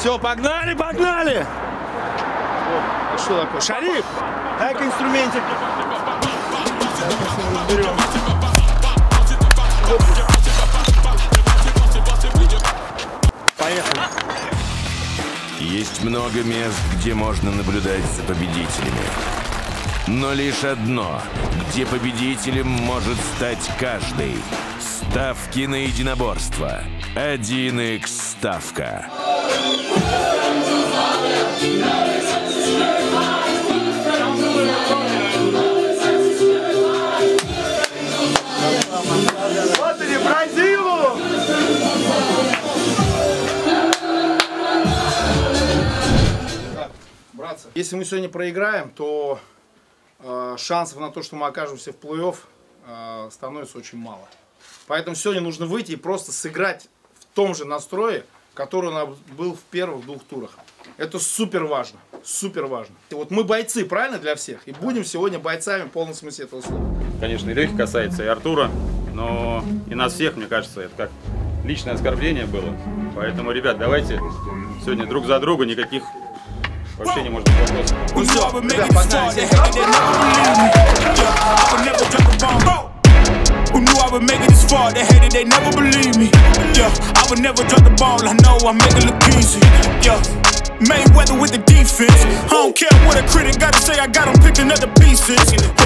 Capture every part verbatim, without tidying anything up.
Все, погнали, погнали! О, что такое? Шариф, дай-ка инструментик. Разберем. Поехали. Есть много мест, где можно наблюдать за победителями. Но лишь одно, где победителем может стать каждый. Ставки на единоборство. один икс ставка. Вот они, Бразилу! Братцы, если мы сегодня проиграем, то э, шансов на то, что мы окажемся в плей-офф, э, становится очень мало. Поэтому сегодня нужно выйти и просто сыграть в том же настрое, который у нас был в первых двух турах. Это супер важно, супер важно. И вот мы бойцы, правильно, для всех? И будем сегодня бойцами в полном смысле этого слова. Конечно, и Лехи касается, и Артура, но и нас всех, мне кажется, это как личное оскорбление было. Поэтому, ребят, давайте сегодня друг за друга, никаких вообще не может быть вопросов. Ну все, ребят, погнали. Who knew I would make it this far? They hated, they never believe me. Yeah, I would never drop the ball. I know I make it look easy. Yeah, Mayweather with the defense. I don't care what a critic got to say. I got them picking up the pieces.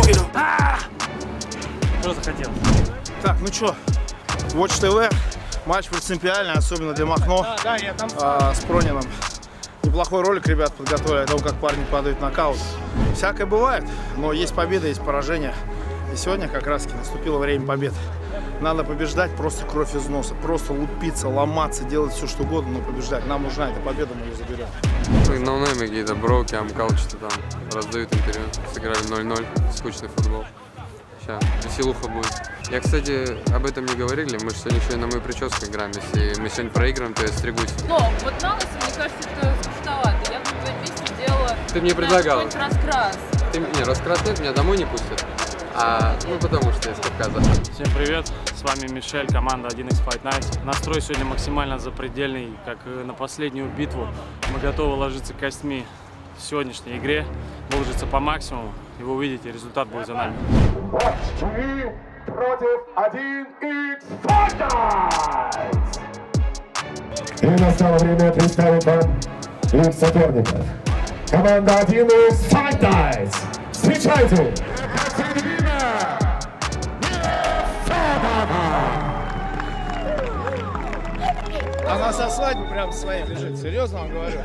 Что захотел? Так, ну что, Watch ти ви. Матч принципиальный, особенно для Махно. Да, да, я там а, с Пронином. Неплохой ролик ребят подготовили о том, как парни падают в нокаут. Всякое бывает, но есть победа, есть поражение. И сегодня как раз таки наступило время побед. Надо побеждать просто кровь из носа, просто лупиться, ломаться, делать все что угодно, но побеждать. Нам нужна эта победа, мы ее заберем. Ноунеймы какие-то, броки, амкал, что-то там раздают интервью. Сыграли ноль ноль, скучный футбол. Сейчас веселуха будет. Я, кстати, об этом не говорили, мы же сегодня еще и на мою прическу играем. Если мы сегодня проиграем, то я стригусь. Но вот на лысо, мне кажется, это скучновато. Я бы в твоем месте делала... Ты мне предлагала. Раскрас. Ты, не, раскрас нет, меня домой не пустят. А, ну потому что я из Кавказа. Всем привет, с вами Мишель, команда один икс Fight Night. Настрой сегодня максимально запредельный, как на последнюю битву. Мы готовы ложиться костьми в сегодняшней игре, выложиться по максимуму, и вы увидите, результат будет за нами. Против один икс Fight Night! И настало время представить вам их соперников. Команда один икс Fight Night! Встречайте! Она со свадьбы прям своей лежит. Серьезно вам говорю.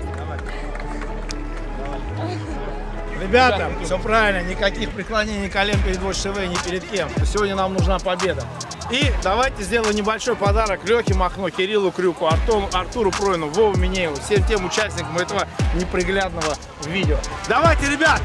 Ребята, все правильно, никаких преклонений колен перед Watch ти ви, ни перед кем. Сегодня нам нужна победа. И давайте сделаем небольшой подарок Лехе Махно, Кириллу Крюку, Артуру, Артуру Пройну, Вову Минееву, всем тем участникам этого неприглядного видео. Давайте, ребят!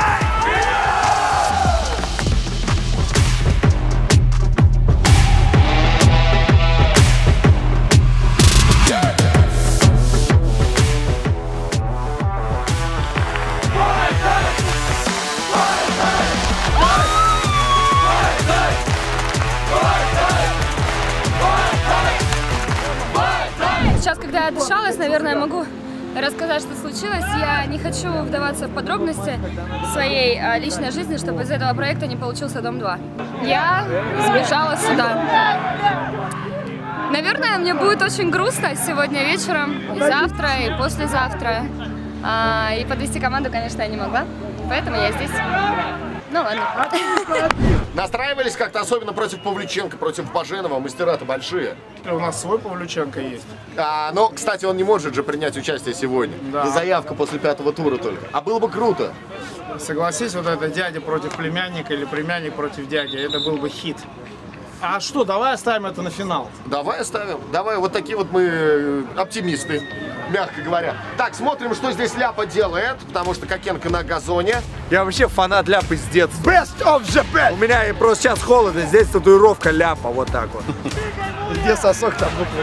Сейчас, когда я отдышалась, наверное, могу рассказать, что случилось. Я не хочу вдаваться в подробности своей а, личной жизни, чтобы из этого проекта не получился Дом два. Я сбежала сюда. Наверное, мне будет очень грустно сегодня вечером, и завтра, и послезавтра. А, и подвести команду, конечно, я не могла, поэтому я здесь. Ну ладно. Настраивались как-то особенно против Павлюченко, против Баженова, мастера-то большие. У нас свой Павлюченко есть. А, но, кстати, он не может же принять участие сегодня. Да. Заявка после пятого тура только. А было бы круто. Согласись, вот это дядя против племянника или племянник против дяди, это был бы хит. А что, давай оставим это на финал. Давай оставим. Давай, вот такие вот мы оптимисты, мягко говоря. Так, смотрим, что здесь Ляпа делает, потому что Кокенко на газоне. Я вообще фанат Ляпы с детства. Best of Japan! У меня и просто сейчас холодно, здесь татуировка Ляпа, вот так вот. Где сосок, там буква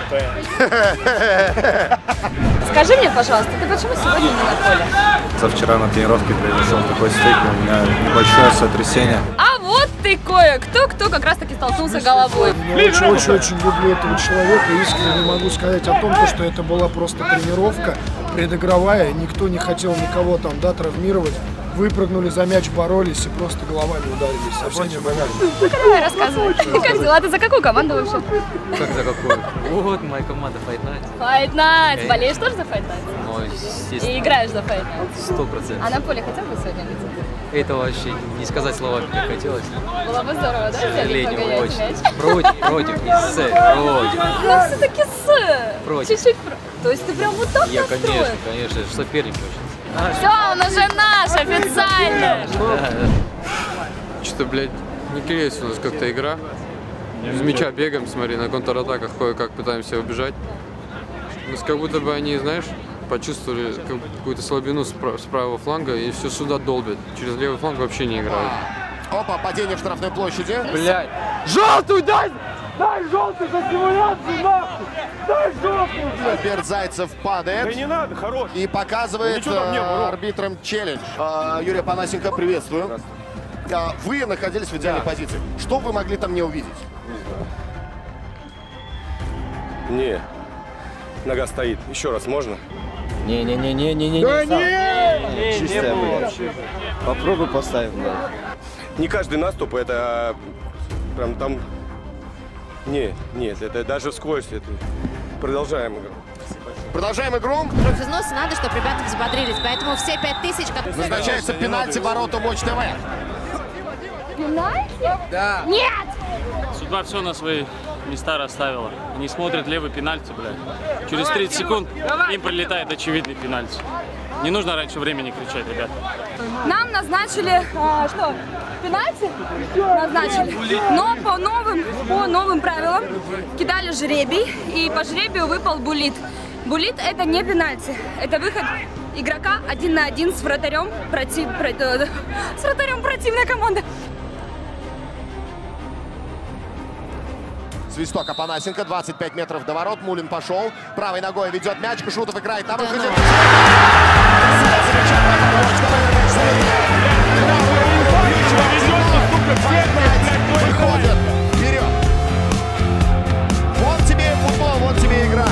П. Скажи мне, пожалуйста, ты почему сегодня не на поле? Со вчера на тренировке произошел такой стык, у меня небольшое сотрясение. А вот ты кое-кто, кто как раз таки столкнулся головой. Я очень-очень люблю этого человека, искренне могу сказать о том, что это была просто тренировка предыгровая, никто не хотел никого там, да, травмировать. Выпрыгнули за мяч, боролись и просто головами ударились со всеми богами. Ну давай рассказывай, как дела? Ты за какую команду вообще? Как за какую? Вот моя команда Fight Night. Fight Night. Болеешь тоже за Fight Night? Ну, естественно. И играешь за Fight Night? Сто процентов. А на поле хотел бы сегодня быть? Это вообще не сказать словами, как хотелось. Было бы здорово, да? К сожалению, очень. Мяч? Против, против, не с, против. Ну все-таки с. Против. Чуть-чуть против. То есть ты прям вот так Я, настроен? конечно, конечно, соперник очень. Все, он уже наш, официально. Да, да. Что-то, блядь, не клеится у нас как-то игра. С мяча бегаем, смотри, на контратаках кое-как пытаемся убежать. У нас как будто бы они, знаешь, почувствовали какую-то слабину с правого фланга и все сюда долбят. Через левый фланг вообще не играют. Опа, падение в штрафной площади. Блядь. Желтую дай! Дай желтую за симуляцию, нахуй! Дай желтую, блядь! Альберт Зайцев падает. Да не надо, хорош. И показывает э, арбитрам челлендж. Э, Юрий Апанасенко, приветствую. Э, вы находились в идеальной да. позиции. Что вы могли там не увидеть? Не. Нога стоит. Еще раз можно? Не-не-не-не-не-не. Да не! не Чистая была. Попробуй поставить, да. Не каждый наступ, это прям там... Не, нет, это даже сквозь. Это... Продолжаем игру. Продолжаем игру. Против взноса надо, чтобы ребята взбодрились. Поэтому все пять тысяч... Назначается пенальти ворота Матч ТВ. Пенальти? Да. Нет! Судьба все на свои места расставила. Они смотрят левый пенальти, блядь. Через тридцать секунд им прилетает очевидный пенальти. Не нужно раньше времени кричать, ребят. Нам назначили, а, что, пенальти? Назначили. Но по новым, по новым правилам кидали жребий, и по жребию выпал буллит. Буллит — это не пенальти, это выход игрока один на один с вратарем, против, с вратарем противной команды. Свисток Апанасенко, двадцать пять метров до ворот. Мулин пошел, правой ногой ведет мяч, Кашутов играет на выходе. Выходит вперед. Вот тебе футбол, вот тебе игра.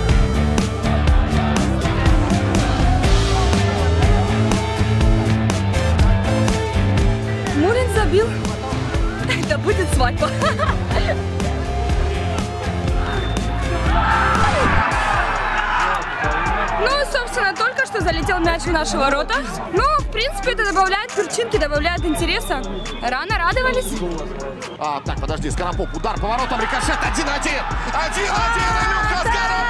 Мулин забил. Это будет свадьба. Ну, собственно, только что залетел мяч в наши ворота. Ну, в принципе, это добавляет перчинки, добавляет интереса. Рано радовались. А, так, подожди, Скоропоп, удар по воротам, рикошет, один-один! один-один, Илюха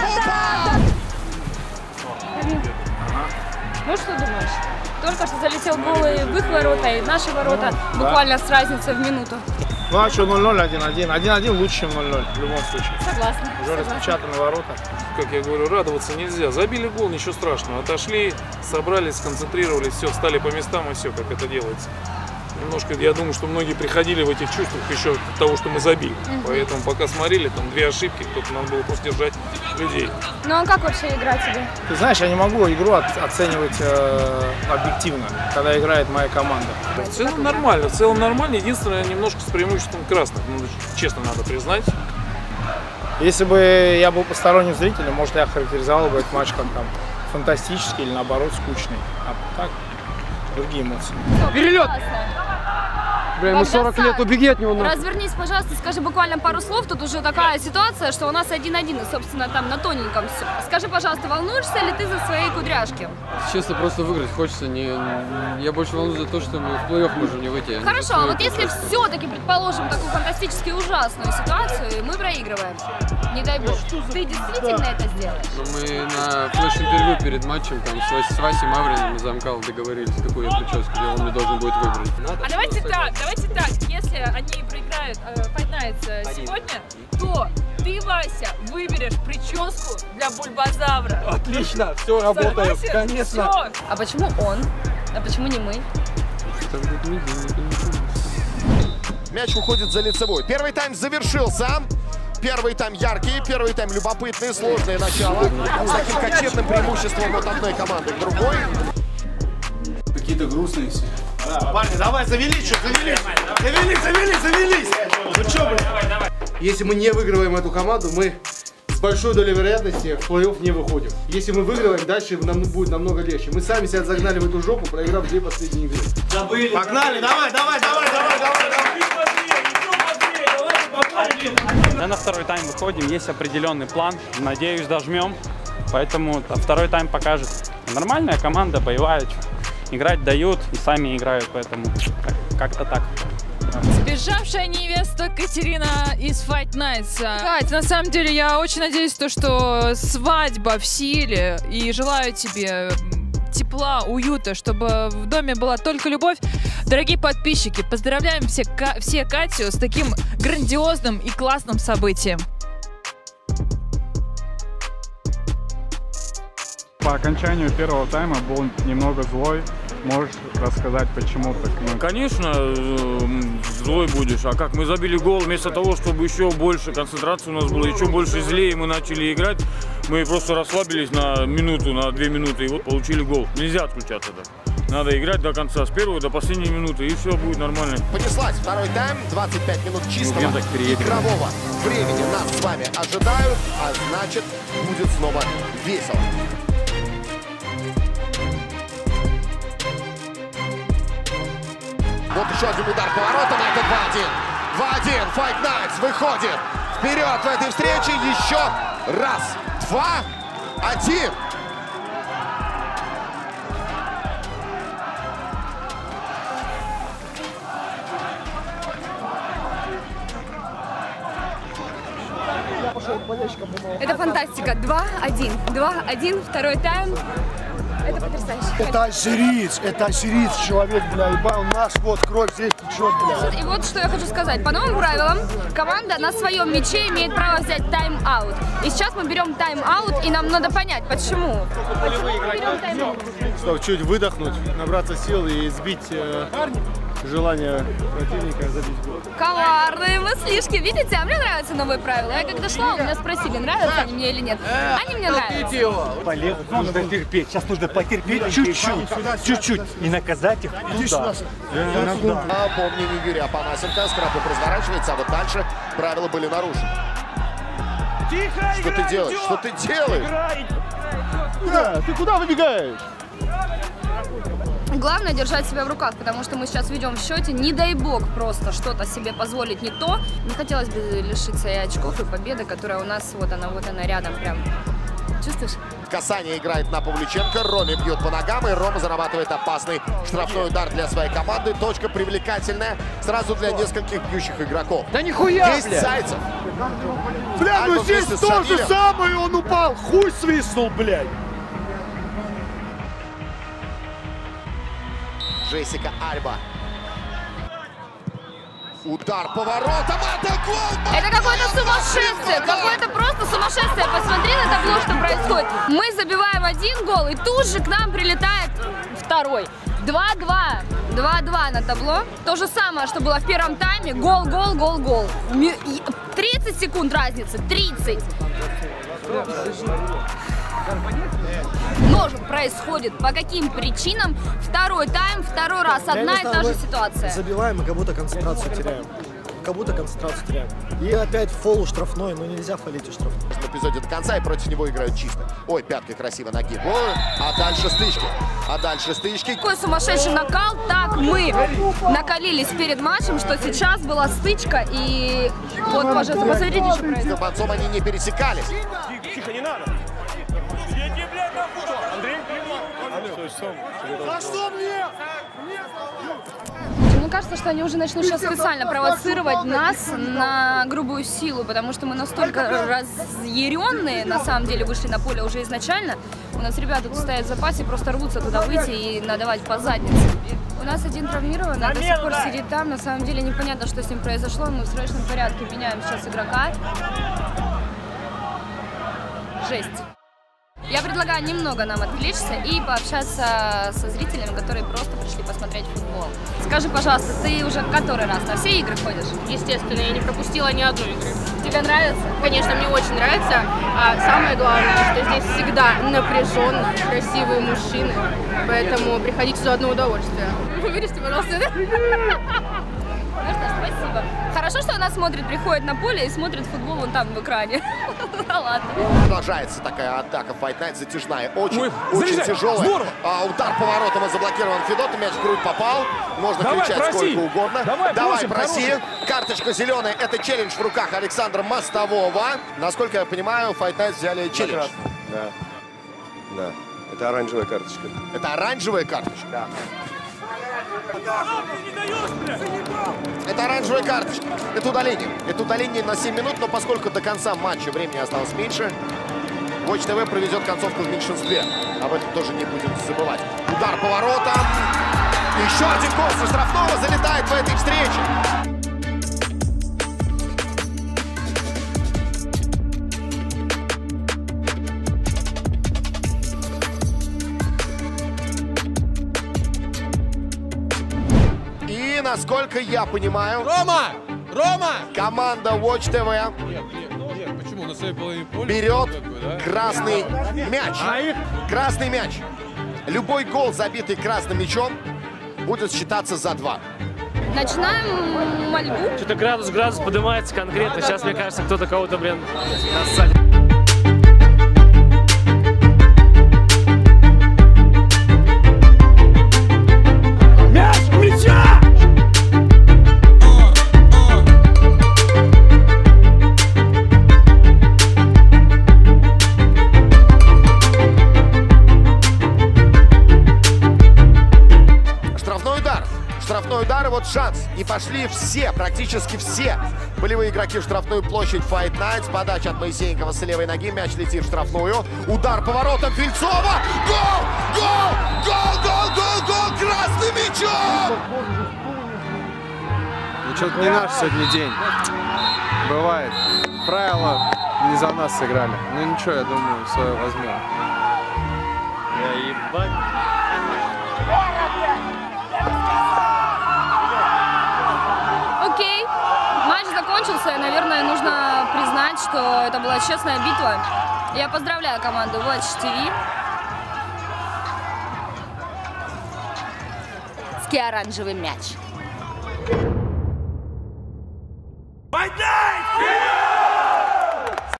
Скоропопа! Ну, что думаешь? Только что залетел гол и в их ворота, и в наши ворота. Буквально с разницей в минуту. Ну а что, ноль-ноль, один-один. один-один лучше, чем ноль-ноль, в любом случае. Согласна. Уже распечатаны ворота. Как я говорю, радоваться нельзя. Забили гол, ничего страшного. Отошли, собрались, сконцентрировались, все, встали по местам и все, как это делается. Немножко, я думаю, что многие приходили в этих чувствах еще от того, что мы забили. Угу. Поэтому пока смотрели, там две ошибки, кто-то надо было просто держать людей. Ну а как вообще игра тебе? Ты знаешь, я не могу игру оценивать э, объективно, когда играет моя команда. В целом нормально, в целом нормально. Единственное, немножко с преимуществом красных, ну, честно надо признать. Если бы я был посторонним зрителем, может, я характеризовал бы этот матч как там фантастический или наоборот скучный. А так, другие эмоции. Перелет! Бля, ему сорок лет, убеги от него. Развернись, пожалуйста, скажи буквально пару слов. Тут уже такая ситуация, что у нас один-один, и, собственно, там на тоненьком все. Скажи, пожалуйста, волнуешься ли ты за свои кудряшки? Честно, просто выиграть хочется. Не, я больше волнуюсь за то, что мы в плей-офф можем не выйти. Хорошо, а вот если все-таки, предположим, такую фантастически ужасную ситуацию, и мы проигрываем, не дай бог, ты действительно это сделаешь? Ну, мы на флеш-интервью перед матчем там с Васей Мавриным, замкал, договорились, какую я прическу, где он мне должен будет выбрать. А давайте так, давайте так, если они проиграют э, Fight Night сегодня, то ты, Вася, выберешь прическу для бульбазавра. Отлично, все работает, конечно. Все. А почему он? А почему не мы? Мяч уходит за лицевой. Первый тайм завершился. Первый тайм яркий, первый тайм любопытный, сложное начало. С таким кочевным преимуществом от одной команды к другой. Какие-то грустные все. Да, парни, давай, завелись, что, завелись. Завелись, завелись, завелись. Ну что, блин? Если мы не выигрываем эту команду, мы с большой долей вероятности в плей-офф не выходим. Если мы выигрываем, дальше нам будет намного легче. Мы сами себя загнали в эту жопу, проиграв две последние игры. Забыли. Погнали, давай, давай, давай, давай, давай, давай. Мы на второй тайм выходим, есть определенный план, надеюсь, дожмем, поэтому второй тайм покажет. Нормальная команда, боевая, играть дают и сами играют, поэтому как-то так. Сбежавшая невеста Катерина из Fight Nights. Кать, на самом деле я очень надеюсь, то, что свадьба в силе, и желаю тебе тепла, уюта, чтобы в доме была только любовь. Дорогие подписчики, поздравляем все, все Катю с таким грандиозным и классным событием. По окончанию первого тайма был немного злой. Можешь рассказать, почему так? Ну, конечно, злой будешь. А как мы забили гол, вместо того, чтобы еще больше концентрации у нас было, еще больше злее мы начали играть, мы просто расслабились на минуту, на две минуты, и вот получили гол. Нельзя отключаться так. Надо играть до конца, с первой до последней минуты, и все будет нормально. Понеслась второй тайм, двадцать пять минут чистого игрового времени нас с вами ожидают, а значит, будет снова весело. Вот еще один удар поворотом, это два один. два один, Fight Nights выходит вперед в этой встрече. Еще раз, два один. Это фантастика. два один. два один, второй тайм. Это потрясающе. Это ассириец, это ассириец, человек, бля, ебал наш, вот кровь здесь течет, бля. И вот что я хочу сказать. По новым правилам, команда на своем мяче имеет право взять тайм-аут. И сейчас мы берем тайм-аут, и нам надо понять, почему. Почему мы берем тайм-аут? Чтобы чуть выдохнуть, набраться сил и сбить э, желание противника забить гол. Коварные мыслишки, видите? А мне нравятся новые правила. Я когда шла, у меня спросили, нравятся они мне или нет. Они мне нравятся. Полезно, нужно терпеть. Сейчас нужно потерпеть чуть-чуть, чуть-чуть и наказать их. Иди сюда. По мнению Юрия Апанасенко, Скрабов разворачивается, а вот дальше правила были нарушены. Тихо, что ты делаешь? Что ты делаешь? Да, ты куда выбегаешь? Главное держать себя в руках, потому что мы сейчас ведем в счете. Не дай бог просто что-то себе позволить не то. Не хотелось бы лишиться и очков, и победы, которая у нас, вот она, вот она рядом прям. Чувствуешь? Касание играет на Павлюченко, Роме бьет по ногам, и Рома зарабатывает опасный штрафной удар для своей команды. Точка привлекательная сразу для нескольких бьющих игроков. Да нихуя, Есть бля! Зайцев. Бля, ну здесь то же самое, он упал, хуй свистнул, блядь. Джессика Альба. Удар поворотом, это гол! Это какое-то сумасшествие, какое-то просто сумасшествие. Посмотри на табло, что происходит. Мы забиваем один гол, и тут же к нам прилетает второй. два-два. два-два на табло. То же самое, что было в первом тайме. Гол, гол, гол, гол. тридцать секунд разницы. тридцать. Но же происходит. По каким причинам? Второй тайм, второй раз. Одна и та же ситуация. Забиваем и как будто концентрацию теряем. Как будто концентрацию теряем. И опять фол штрафной, но нельзя фолить у штрафной. В эпизоде до конца, и против него играют чисто. Ой, пяткой красиво ноги. Ой, а дальше стычки. А дальше стычки. Какой сумасшедший накал. Так мы накалились перед матчем, что сейчас была стычка. И вот, пожалуйста, посмотрите, что происходит. Концом они не пересекались. Тихо, не надо. Андрей? За что мне? Мне кажется, что они уже начнут сейчас специально провоцировать нас на грубую силу, потому что мы настолько разъяренные, на самом деле, вышли на поле уже изначально. У нас ребята тут стоят в запасе, просто рвутся туда выйти и надавать по заднице. У нас один травмированный, до сих пор сидит там. На самом деле непонятно, что с ним произошло. Мы в срочном порядке меняем сейчас игрока. Жесть. Я предлагаю немного нам отвлечься и пообщаться со зрителями, которые просто пришли посмотреть футбол. Скажи, пожалуйста, ты уже который раз на все игры ходишь? Естественно, я не пропустила ни одной игры. Тебе нравится? Конечно, мне очень нравится. А самое главное, что здесь всегда напряженно, красивые мужчины. Поэтому приходите за одно удовольствие. Вырежьте, пожалуйста. Ну что, спасибо. Хорошо, что она смотрит, приходит на поле и смотрит футбол вон там в экране. Ладно. Продолжается такая атака. Fight Night затяжная. Очень, Ой, очень заряжай. тяжелая. А, удар поворотом и заблокирован Федотом. Мяч в грудь попал. Можно Давай, кричать проси. сколько угодно. Давай, Давай просим, проси. хороший. Карточка зеленая. Это челлендж в руках Александра Мостового. Насколько я понимаю, Fight Night взяли челлендж. Да. Да. Это оранжевая карточка. Это оранжевая карточка? Да. Это оранжевая карточка. Это удаление. Это удаление на семь минут, но поскольку до конца матча времени осталось меньше, Watch ти ви проведет концовку в меньшинстве. Об этом тоже не будем забывать. Удар поворотом. Еще один гол со штрафного залетает в этой встрече. И насколько я понимаю, Рома! Рома! команда Watch ти ви Нет, нет, нет, почему? На своей половине поля? берет как бы, да? красный мяч. А их? Красный мяч. Любой гол, забитый красным мячом, будет считаться за два. Начинаем мольбу. Что-то градус, градус поднимается конкретно. Сейчас, мне кажется, кто-то кого-то, блин, насадит. Мяч в мяча! Штрафной удар. Штрафной удар, и вот шанс. И пошли все, практически все болевые игроки в штрафную площадь Fight Night. Подача от Моисеенкова с левой ноги. Мяч летит в штрафную. Удар поворотом Фильцова. Гол! Гол! Гол! Гол! Гол! Гол! Красным мячом! Ну, что-то не наш сегодня день. Бывает. Правила не за нас сыграли. Ну ничего, я думаю, свое возьмем. Я ебать. Окей, матч закончился. Наверное, нужно признать, что это была честная битва. Я поздравляю команду Watch ти ви. Ски оранжевый мяч. Fight Night!